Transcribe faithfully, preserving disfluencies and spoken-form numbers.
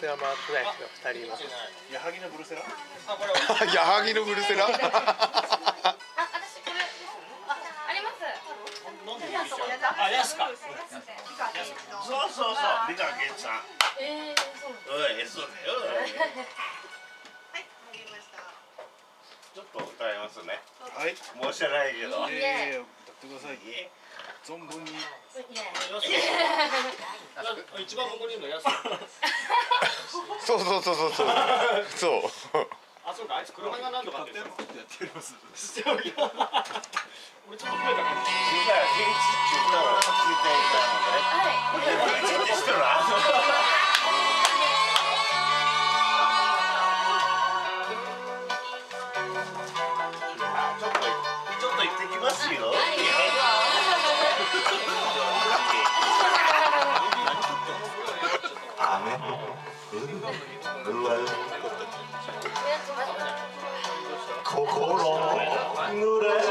スが回ってない人がふたりいます。 矢作のブルセラ？ 矢作のブルセラ？ あ、私これあります。 あ、やすか。 そうそうそう、美川健さん。 ええ、そう。 おい、そうだよ。はい、入りました。ちょっと歌いますね。 はい。 申し訳ないけど。 いやいや、歌ってください。存分に。 一番ここにいるのやす。 そうそうそうそうそう。そう。 あ、そうか、あいつ車がなんとかってやってやります。俺ちょっと声かけて。 次から現地って歌を聞いていたのでね。はい。現地って知ってるな。ちょっとちょっと行ってきますよ。雨。うわ。心濡れ